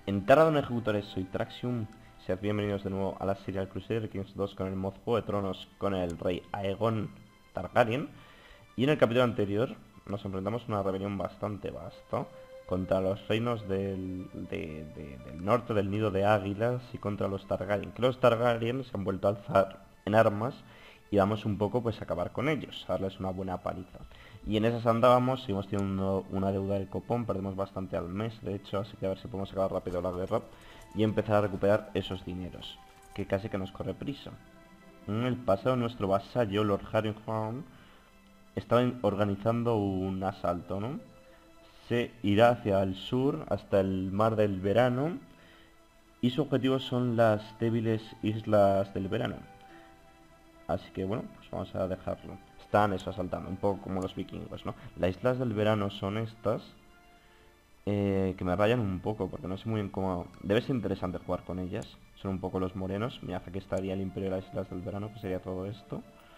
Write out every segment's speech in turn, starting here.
En Terra Ejecutores soy Traxium. Sean bienvenidos de nuevo a la Serial Crusader Kings 2 con el mod Juego de Tronos con el rey Aegon Targaryen. Y en el capítulo anterior nos enfrentamos a una rebelión bastante vasta contra los reinos del norte del Nido de Águilas y contra los Targaryen. Que los Targaryen se han vuelto a alzar en armas y vamos un poco pues a acabar con ellos, a darles una buena paliza. Y en esas andábamos, seguimos teniendo una deuda del copón, perdemos bastante al mes, de hecho, así que a ver si podemos acabar rápido la guerra y empezar a recuperar esos dineros, que casi que nos corre prisa. En el pasado nuestro vasallo, Lord Harrenhal, estaba organizando un asalto, ¿no? Se irá hacia el sur, hasta el Mar del Verano, y su objetivo son las débiles islas del verano. Así que bueno, pues vamos a dejarlo. Están eso asaltando, un poco como los vikingos, ¿no? Las islas del verano son estas, que me rayan un poco, porque no sé muy bien cómo... Debe ser interesante jugar con ellas. Son un poco los morenos. Mira, aquí estaría el imperio de las islas del verano, que sería todo esto.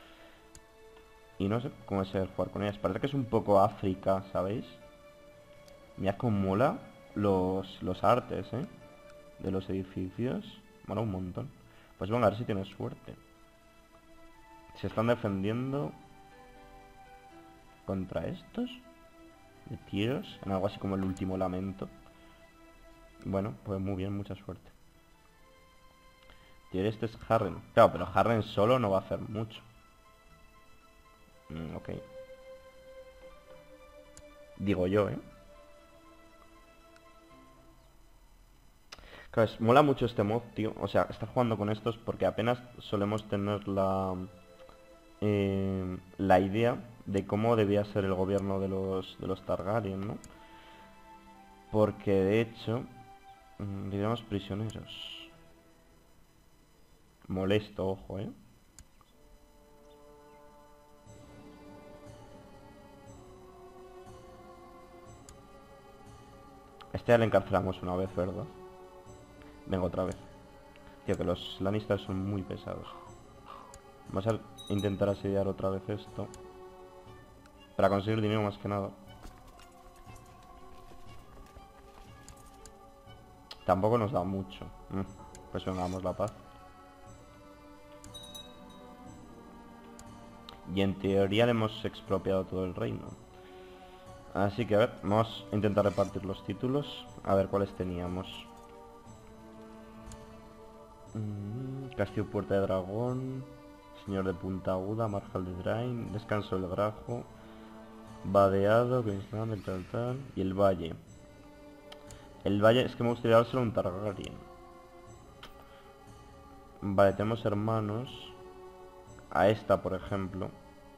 Y no sé cómo es el jugar con ellas. Parece que es un poco África, ¿sabéis? Mirad cómo mola los artes, ¿eh? De los edificios. Mola un montón. Pues venga, a ver si tienes suerte. Se están defendiendo contra estos de tiros, en algo así como el último lamento. Bueno, pues muy bien, mucha suerte. Tío, este es Harren. Claro, pero Harren solo no va a hacer mucho. Ok. Digo yo, ¿eh? Claro, mola mucho este mod, tío. O sea, estar jugando con estos porque apenas solemos tener la idea de cómo debía ser el gobierno de los Targaryen, ¿no? Porque de hecho, diríamos prisioneros. Molesto, ojo, ¿eh? Este ya le encarcelamos una vez, ¿verdad? Venga, otra vez. Tío, que los Lannisters son muy pesados. Vamos a intentar asediar otra vez esto. Para conseguir dinero más que nada. Tampoco nos da mucho. Pues venga, damos la paz. Y en teoría le hemos expropiado todo el reino. Así que a ver, vamos a intentar repartir los títulos. A ver cuáles teníamos. Castillo Puerta de Dragón. Señor de Punta Aguda, Marjal de Drain, Descanso del Grajo, Vadeado, Queensland, tal. Y el Valle. El Valle es que me gustaría dárselo a un Targaryen. Vale, tenemos hermanos. A esta, por ejemplo.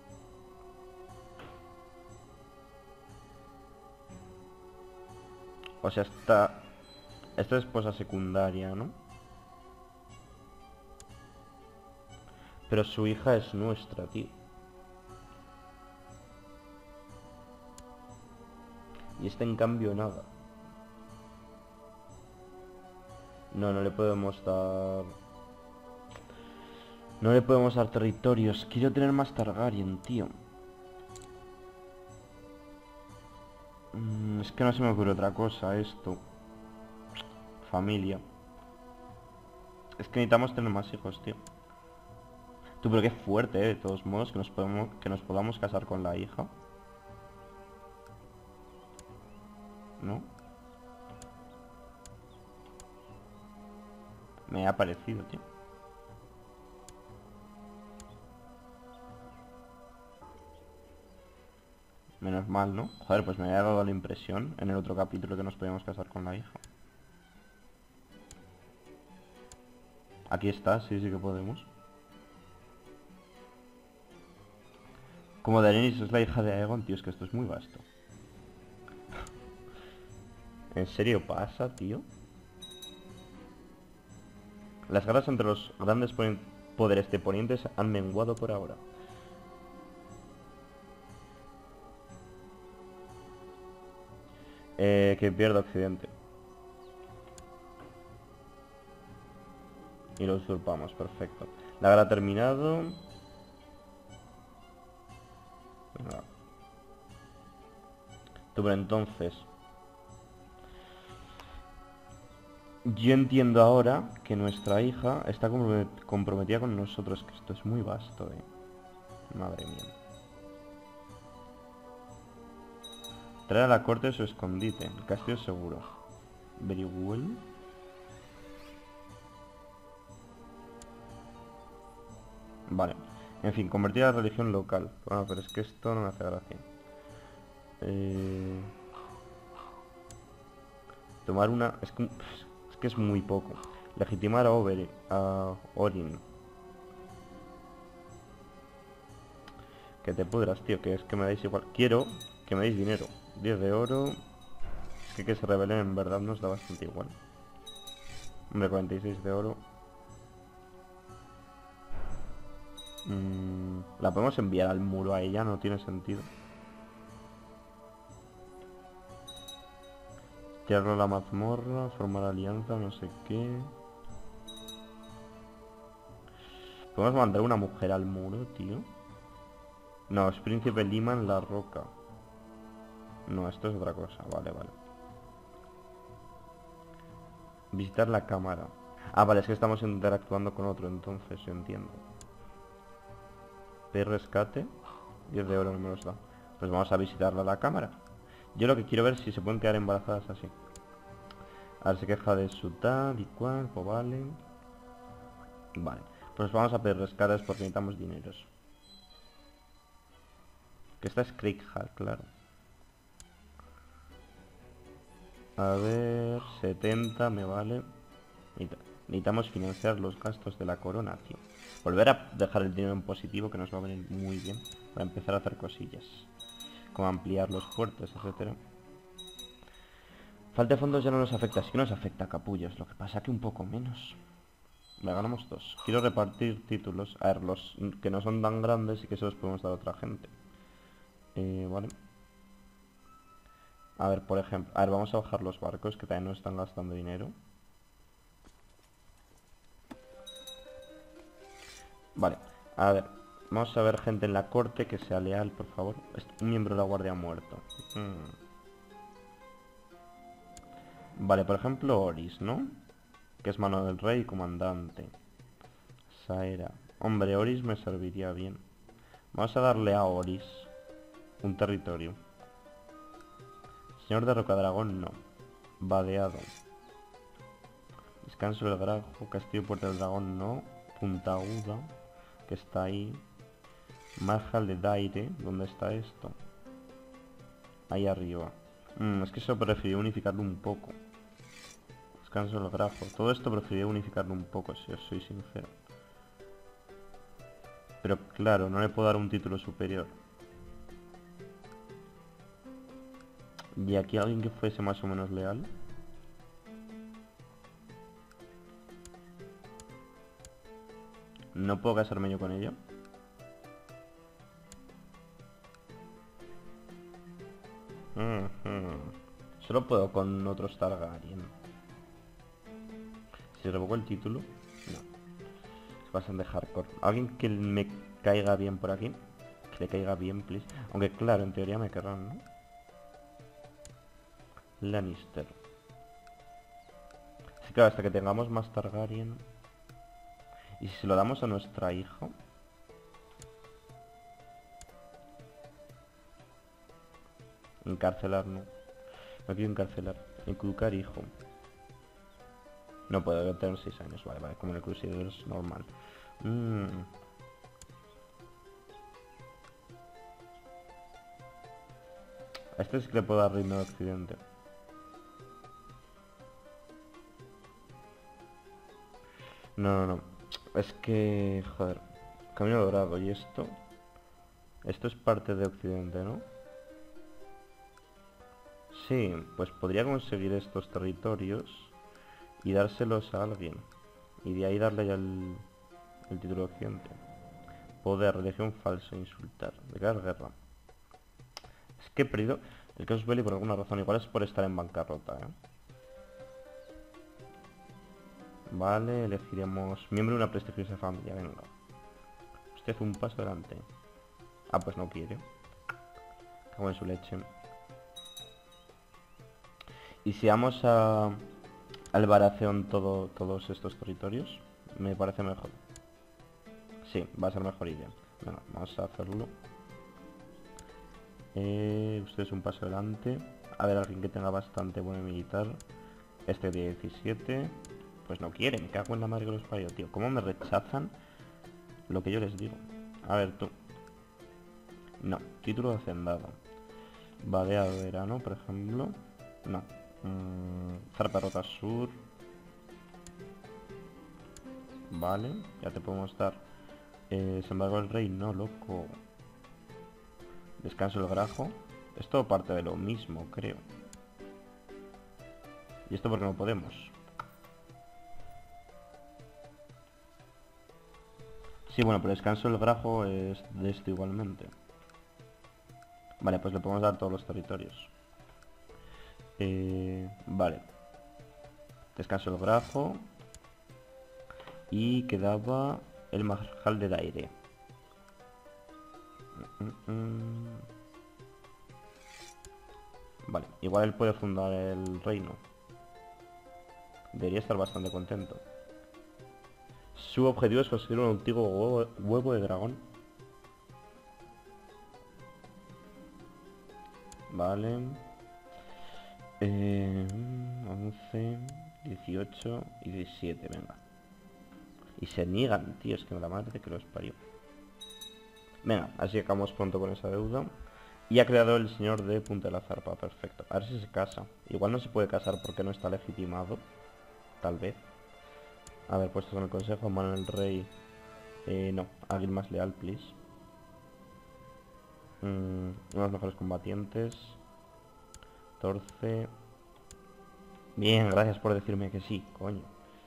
O sea, esta es esposa secundaria, ¿no? Pero su hija es nuestra, tío. Y esta en cambio nada. No, no le podemos dar... No le podemos dar territorios. Quiero tener más Targaryen, tío. Es que no se me ocurre otra cosa esto. Familia. Es que necesitamos tener más hijos, tío. Tú, pero qué fuerte, de todos modos, que nos podamos casar con la hija. ¿No? Me ha parecido, tío. Menos mal, ¿no? Joder, pues me había dado la impresión en el otro capítulo que nos podíamos casar con la hija. Aquí está, sí, sí que podemos. Como Daenerys es la hija de Aegon, tío, es que esto es muy vasto. ¿En serio pasa, tío? Las guerras entre los grandes poderes de Ponientes han menguado por ahora. Que pierda Occidente. Y lo usurpamos, perfecto. La guerra ha terminado. Venga. Tú, pero entonces... Yo entiendo ahora que nuestra hija está comprometida con nosotros, que esto es muy vasto, Madre mía. Traer a la corte de su escondite. El castillo seguro. Very well. Vale. En fin, convertir a la religión local. Bueno, pero es que esto no me hace gracia. Tomar una... Es que es muy poco. Legitimar a Orin. Que te pudras, tío, que es que me dais igual. Quiero que me deis dinero. 10 de oro. Es que se rebelen en verdad nos da bastante igual. Hombre, 46 de oro. La podemos enviar al muro a ella, no tiene sentido. Tirarlo a la mazmorra, formar alianza, no sé qué. Podemos mandar una mujer al muro, tío. No, es Príncipe Lima en la roca. No, esto es otra cosa, vale. Visitar la cámara. Ah, vale, es que estamos interactuando con otro, entonces yo entiendo. P rescate. 10 de oro no me los da. Pues vamos a visitarla a la cámara. Yo lo que quiero ver es si se pueden quedar embarazadas así. A ver, se queja de su tal y cual, pues vale. Vale, pues vamos a pedir rescates porque necesitamos dineros. Que esta es Craig Hall, claro. A ver, 70 me vale. Necesitamos financiar los gastos de la corona, tío. Volver a dejar el dinero en positivo, que nos va a venir muy bien para empezar a hacer cosillas, como ampliar los puertos, etcétera. Falta de fondos ya no nos afecta, sí que nos afecta a capullos. Lo que pasa que un poco menos. Le ganamos 2. Quiero repartir títulos. A ver, los que no son tan grandes y que se los podemos dar a otra gente. Vale. A ver, por ejemplo. A ver, vamos a bajar los barcos que también no están gastando dinero. Vale. A ver. Vamos a ver gente en la corte que sea leal, por favor. Un miembro de la guardia muerto. Vale, por ejemplo, Oris, ¿no? Que es mano del rey y comandante. Saera. Hombre, Oris me serviría bien. Vamos a darle a Oris un territorio. Señor de Rocadragón, no. Vadeado. Descanso del Grajo. Castillo Puerta del Dragón, no. Puntaguda, que está ahí. Marjal de Daire. ¿Dónde está esto? Ahí arriba. Es que eso preferí unificarlo un poco. Descanso del Grajo. Todo esto preferí unificarlo un poco, si os soy sincero. Pero claro, no le puedo dar un título superior. ¿Y aquí alguien que fuese más o menos leal? ¿No puedo casarme yo con ella? Solo puedo con otros Targaryen. Si revoco el título, no. Es bastante hardcore. Alguien que me caiga bien por aquí. Que le caiga bien, please. Aunque claro, en teoría me querrán, ¿no? Lannister. Sí, claro, hasta que tengamos más Targaryen. Y si se lo damos a nuestra hija. Encarcelar, no. No quiero encarcelar. Inculcar hijo. No puedo tener 6 años, vale, como en el Crusader es normal. A este sí que le puedo dar reino de Occidente. No. Es que, joder. Camino Dorado y esto. Esto es parte de Occidente, ¿no? Sí, pues podría conseguir estos territorios y dárselos a alguien. Y de ahí darle ya el título de Occidente. Poder, religión falsa, insultar, declarar guerra. Es que he perdido el casus belli por alguna razón. Igual es por estar en bancarrota, Vale, elegiremos miembro de una prestigiosa familia, venga. Usted un paso adelante. Ah, pues no quiere. Cago en su leche. Y si vamos a Albaración todos estos territorios. Me parece mejor. Sí, va a ser mejor idea. Venga, vamos a hacerlo. Usted es un paso adelante. A ver, alguien que tenga bastante buen militar. Este de 17. Pues no quiere, me cago en la madre que los parió, tío. ¿Cómo me rechazan lo que yo les digo? A ver, tú. No, título de hacendado. Badea de verano, por ejemplo. No. Zarpa Rota Sur. Vale, ya te podemos dar. Sin embargo, el rey no, loco. Descanso el grajo. Es todo parte de lo mismo, creo. ¿Y esto porque no podemos? Sí, bueno, pero descanso el grajo es de esto igualmente. Vale, pues le podemos dar todos los territorios. Vale. Descanso el grajo. Y quedaba el Marjal del Aire. Vale, igual él puede fundar el reino. Debería estar bastante contento. Su objetivo es conseguir un antiguo huevo de dragón. Vale. 11, 18 y 17, venga. Y se niegan, tío, es que la madre que los parió. Venga, así acabamos pronto con esa deuda. Y ha creado el señor de Punta de la Zarpa, perfecto. A ver si se casa. Igual no se puede casar porque no está legitimado. Tal vez. A ver, puestos en el consejo, mano el rey. No, alguien más leal, please. Unos mejores combatientes. 14. Bien, gracias por decirme que sí, coño.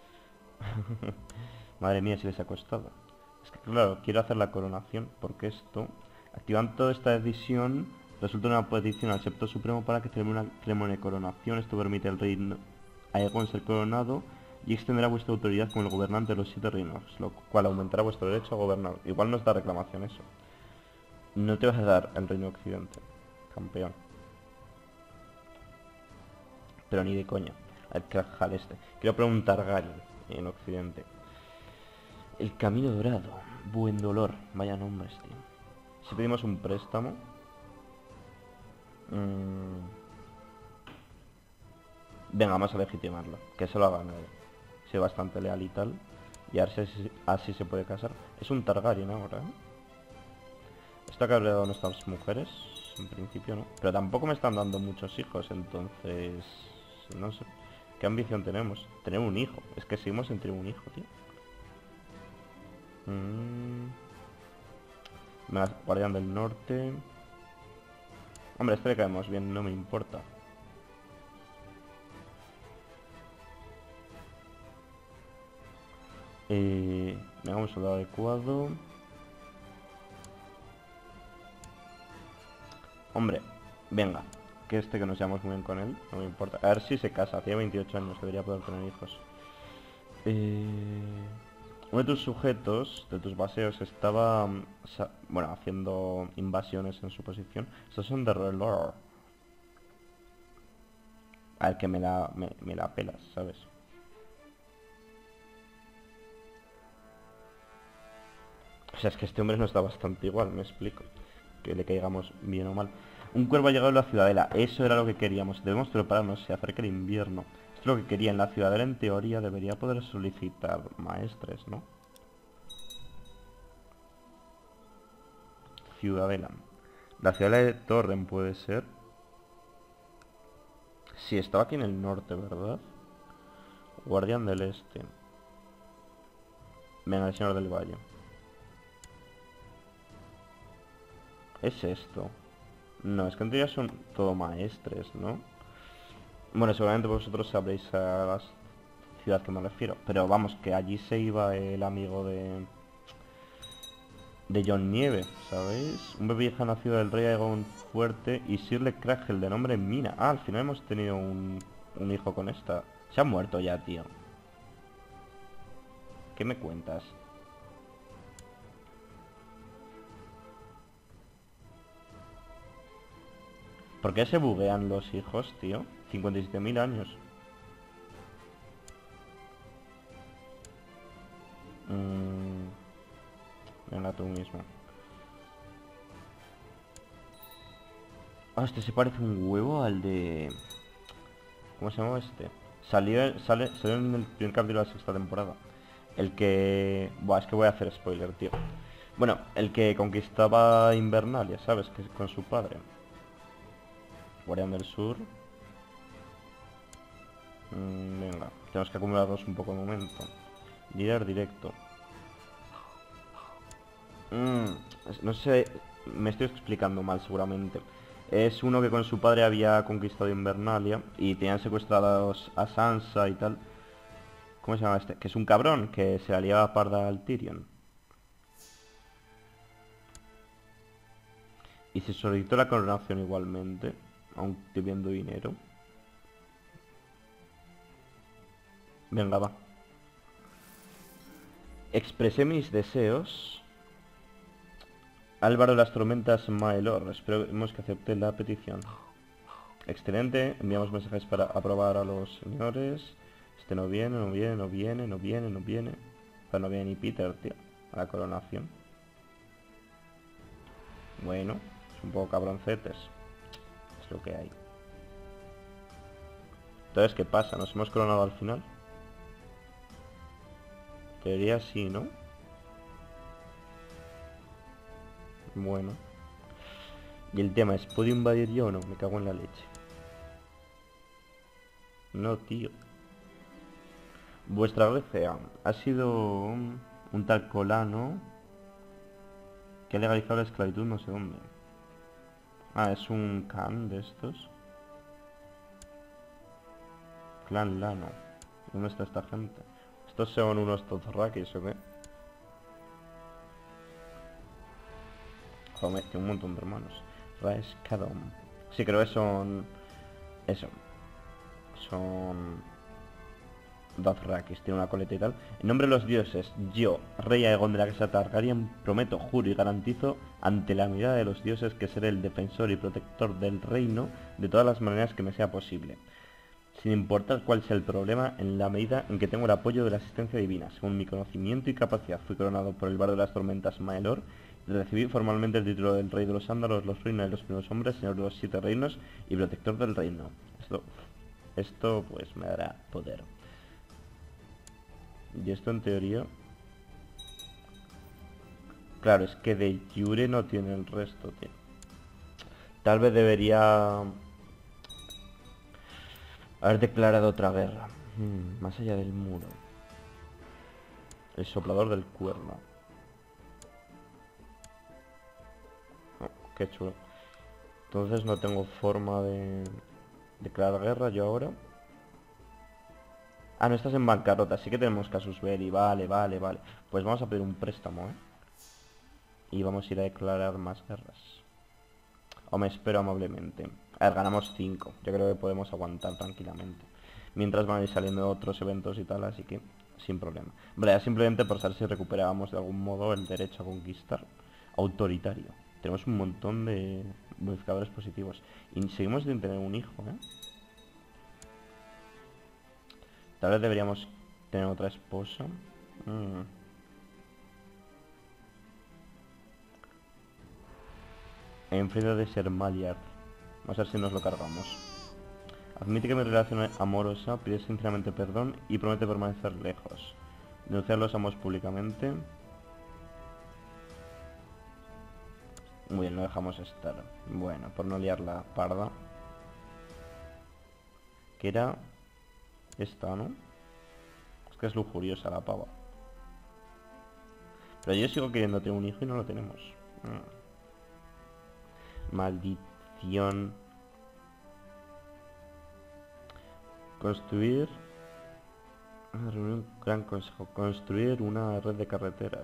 Madre mía, si les ha costado. Es que claro, quiero hacer la coronación, porque esto, activando esta decisión, resulta una petición al Septo Supremo para que celebre una ceremonia de coronación. Esto permite al rey Aegon ser coronado y extenderá vuestra autoridad como el gobernante de los 7 reinos, lo cual aumentará vuestro derecho a gobernar. Igual nos da reclamación eso. No te vas a dar el reino de Occidente, campeón. Pero ni de coña. Al Krajal este. Quiero preguntar Gary en Occidente. El Camino Dorado. Buen dolor. Vaya nombres, tío. Si pedimos un préstamo. Venga, vamos a legitimarlo. Que se lo haga nadie. Soy bastante leal y tal. Y a ver si así se puede casar. Es un Targaryen ahora, ¿eh? Está cabreado nuestras mujeres. En principio no. Pero tampoco me están dando muchos hijos. Entonces... no sé. ¿Qué ambición tenemos? Tener un hijo. Es que seguimos sin tener un hijo, tío. Guardián del Norte. Hombre, este le caemos bien, no me importa. Venga, un soldado adecuado. Hombre, venga. Que este que nos llevamos muy bien con él, no me importa. A ver si se casa, tiene 28 años, debería poder tener hijos. Uno de tus sujetos, de tus vaseos, estaba, bueno, haciendo invasiones en su posición. Estos son de reloj. Al que me la pelas, ¿sabes? O sea, es que este hombre nos da bastante igual, me explico. Que le caigamos bien o mal. Un cuervo ha llegado a la ciudadela. Eso era lo que queríamos. Debemos prepararnos, se acerca el invierno. Esto es lo que quería. En la ciudadela, en teoría, debería poder solicitar maestres, ¿no? Ciudadela. La ciudadela de Torren puede ser. Sí, estaba aquí en el norte, ¿verdad? Guardián del Este. Venga, el señor del Valle. ¿Es esto? No, es que en teoría son todo maestres, ¿no? Bueno, seguramente vosotros sabréis a la ciudad que me refiero. Pero vamos, que allí se iba el amigo de Jon Nieve, ¿sabéis? Un bebé hija nacido del rey Aegon Fuerte y Sirle Cragel de nombre Mina. Ah, al final hemos tenido un hijo con esta. Se ha muerto ya, tío. ¿Qué me cuentas? ¿Por qué se buguean los hijos, tío? 57.000 años. Venga, tú mismo. Ah, este se parece un huevo al de... ¿Cómo se llama este? Salió en el primer capítulo de la sexta temporada. El que... Buah, es que voy a hacer spoiler, tío. Bueno, el que conquistaba Invernalia, ¿sabes? Que con su padre. Guardián del Sur. Venga, tenemos que acumularlos un poco de momento. Líder directo. No sé, me estoy explicando mal seguramente. Es uno que con su padre había conquistado Invernalia y tenían secuestrados a Sansa y tal. ¿Cómo se llama este? Que es un cabrón que se la liaba parda al Tyrion. Y se solicitó la coronación igualmente, aun debiendo dinero. Venga, va. Expresé mis deseos. Álvaro de las Tormentas Maelor. Esperemos que acepte la petición. Excelente. Enviamos mensajes para aprobar a los señores. Este no viene, no viene, no viene, no viene, no viene. Pero no viene ni Peter, tío. A la coronación. Bueno, es un poco cabroncetes. Es lo que hay. Entonces, ¿qué pasa? ¿Nos hemos coronado al final? Teoría sí, ¿no? Bueno. Y el tema es, ¿puedo invadir yo o no? Me cago en la leche. No, tío. Vuestra gracia ha sido un tal Colano que ha legalizado la esclavitud no sé dónde. Ah, es un Khan de estos. Clan Lano. ¿Dónde está esta gente? ¿Estos son unos Dothraki o qué? Joder, tiene un montón de hermanos. Raeskadom. Sí, creo que son... Eso. Son... Dothrakis, tiene una coleta y tal. En nombre de los dioses, yo, rey Aegon de la casa Targaryen, prometo, juro y garantizo ante la mirada de los dioses que seré el defensor y protector del reino de todas las maneras que me sea posible, sin importar cuál sea el problema, en la medida en que tengo el apoyo de la asistencia divina. Según mi conocimiento y capacidad, fui coronado por el bardo de las tormentas Maelor y recibí formalmente el título del rey de los Ándalos, los reinos de los primeros hombres, señor de los 7 reinos y protector del reino. Esto pues me dará poder. Y esto en teoría... Claro, es que de jure no tiene el resto, tío. Tal vez debería haber declarado otra guerra. Más allá del muro. El soplador del cuerno. Oh, qué chulo. Entonces no tengo forma de declarar guerra yo ahora. Ah, no estás en bancarrota, sí que tenemos casus belli. Vale, vale, vale. Pues vamos a pedir un préstamo, ¿eh? Y vamos a ir a declarar más guerras. O me espero amablemente. A ver, ganamos 5. Yo creo que podemos aguantar tranquilamente. Mientras van a ir saliendo otros eventos y tal, así que sin problema. Vale, simplemente por saber si recuperábamos de algún modo el derecho a conquistar. Autoritario. Tenemos un montón de modificadores positivos. Y seguimos sin tener un hijo, ¿eh? Tal vez deberíamos tener otra esposa. Enfrente de ser Maliard. Vamos a ver si nos lo cargamos. Admite que mi relación amorosa, pide sinceramente perdón y promete permanecer lejos. Denunciar los amos públicamente. Muy bien, lo dejamos estar. Bueno, por no liar la parda. Que era esta, ¿no? Es que es lujuriosa la pava. Pero yo sigo queriendo tener un hijo y no lo tenemos. Maldición. Construir... Reunir un gran consejo. Construir una red de carreteras.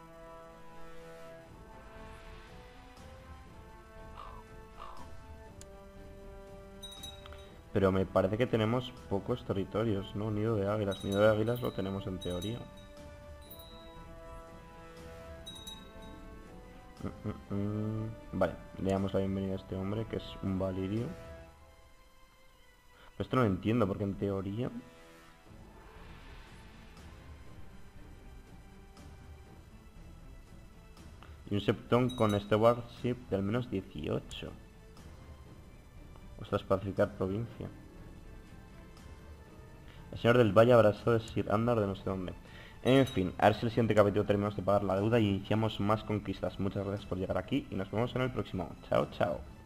Pero me parece que tenemos pocos territorios, ¿no? Nido de águilas. Nido de águilas lo tenemos en teoría. Vale, le damos la bienvenida a este hombre, que es un valirio. Pero esto no lo entiendo, porque en teoría... Y un septón con stewardship de al menos 18. Ostras, pacificar provincia. El señor del Valle abrazado de Sir Andar de no sé dónde. En fin, a ver si el siguiente capítulo terminamos de pagar la deuda y iniciamos más conquistas. Muchas gracias por llegar aquí y nos vemos en el próximo. Chao, chao.